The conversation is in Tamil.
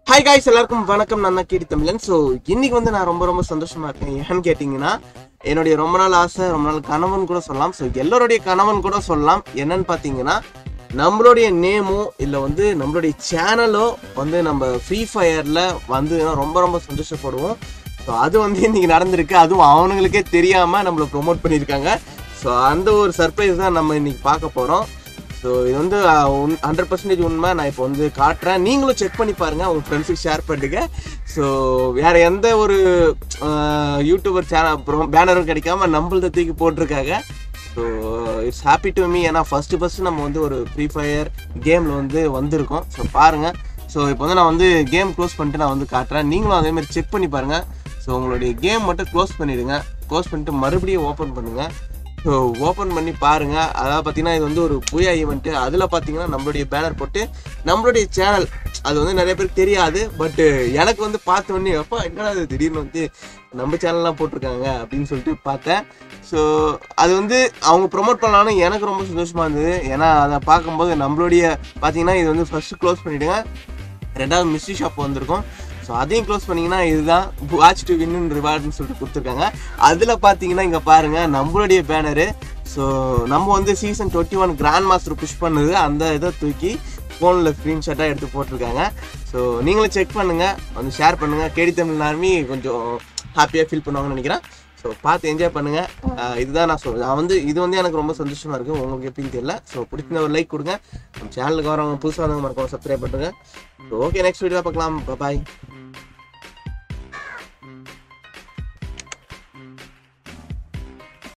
Hi guys, எல்லாருக்கும் வணக்கம். நான் தான் TAMILAN. So இன்னைக்கு வந்து நான் ரொம்ப சந்தோஷமா இருக்கேன். ஏன்னு கேட்டிங்கன்னா என்னோட ரொம்ப நாள் ஆசை, ரொம்ப நாள் கனவுன்னு கூட சொல்லலாம். So எல்லாரோட கனவுன்னு கூட சொல்லலாம். என்னன்னு பாத்தீங்கன்னா நம்மளுடைய நேமோ இல்ல வந்து நம்மளுடைய சேனலோ வந்து நம்ம ஃப்ரீ ஃபயர்ல வந்து ரொம்ப சந்தோஷப்படுவோம். ஸோ அது வந்து இன்னைக்கு நடந்திருக்கு. அதுவும் அவனுங்களுக்கே தெரியாம நம்மளை ப்ரொமோட் பண்ணியிருக்காங்க. ஸோ அந்த ஒரு சர்ப்ரைஸ் தான் நம்ம இன்னைக்கு பார்க்க போறோம். ஸோ இது வந்து 100% உண்மை. நான் இப்போ வந்து காட்டுறேன், நீங்களும் செக் பண்ணி பாருங்க, உங்க ஃப்ரெண்ட்ஸுக்கு ஷேர் பண்ணுங்க. ஸோ வேற எந்த ஒரு யூடியூபர் சேனல் பேனரும் கிடைக்காம நம்மள்த தூக்கி போட்டிருக்காங்க. So it's happy to me. ஏன்னா ஃபர்ஸ்ட் நம்ம வந்து ஒரு ஃப்ரீ ஃபயர் கேமில் வந்து வந்திருக்கோம். ஸோ பாருங்க. ஸோ இப்போ வந்து நான் வந்து கேம் க்ளோஸ் பண்ணிட்டு நான் வந்து காட்டுறேன், நீங்களும் அதேமாதிரி செக் பண்ணி பாருங்க. ஸோ உங்களுடைய கேம் மட்டும் க்ளோஸ் பண்ணிடுங்க. க்ளோஸ் பண்ணிட்டு மறுபடியும் ஓப்பன் பண்ணுங்க. ஸோ ஓப்பன் பண்ணி பாருங்க. அதாவது பார்த்தீங்கன்னா இது வந்து ஒரு புயா ஈவெண்ட்டு. அதில் பார்த்தீங்கன்னா நம்மளுடைய பேனர் போட்டு நம்மளுடைய சேனல் அது வந்து நிறைய பேருக்கு தெரியாது. பட்டு எனக்கு வந்து பார்த்த உடனே எப்போ என்னடா அது திடீர்னு வந்து நம்ம சேனல்லாம் போட்டிருக்காங்க அப்படின்னு சொல்லிட்டு பார்த்தேன். ஸோ அது வந்து அவங்க ப்ரொமோட் பண்ணலான்னு எனக்கு ரொம்ப சந்தோஷமாக இருந்தது. ஏன்னா அதை பார்க்கும்போது நம்மளுடைய பார்த்தீங்கன்னா இது வந்து ஃபஸ்ட்டு க்ளோஸ் பண்ணிவிடுங்க. ரெண்டாவது மிஸ்ட்ரி ஷாப் வந்திருக்கும். ஸோ அதையும் க்ளோஸ் பண்ணிங்கன்னா இதுதான் வாட்ச் டு வின் ரிவார்டுன்னு சொல்லிட்டு கொடுத்துருக்காங்க. அதில் பார்த்தீங்கன்னா இங்கே பாருங்கள் நம்மளுடைய பேனரு. ஸோ நம்ம வந்து சீசன் 21 கிராண்ட் மாஸ்டர் புஷ் பண்ணுது, அந்த இதை தூக்கி ஃபோனில் ஸ்க்ரீன்ஷாட்டாக எடுத்து போட்டிருக்காங்க. ஸோ நீங்களும் செக் பண்ணுங்கள், வந்து ஷேர் பண்ணுங்கள். TAMILAN ஆர்மி கொஞ்சம் ஹாப்பியாக ஃபீல் பண்ணுவாங்கன்னு நினைக்கிறேன். ஸோ பார்த்து என்ஜாய் பண்ணுங்கள். இதுதான் நான் சொல்கிறேன். நான் வந்து இது வந்து எனக்கு ரொம்ப சந்தோஷமாக இருக்குது. உங்களுக்கு எப்படின்னு தெரியல. ஸோ பிடிச்சிருந்த ஒரு லைக் கொடுங்க. நம்ம சேனலுக்கு வரவங்க புதுசாக வந்தவங்க மறக்காம சப்ஸ்கிரைப் பண்ணுங்க. ஸோ ஓகே, நெக்ஸ்ட் வீடியோ பார்க்கலாம். பாய்.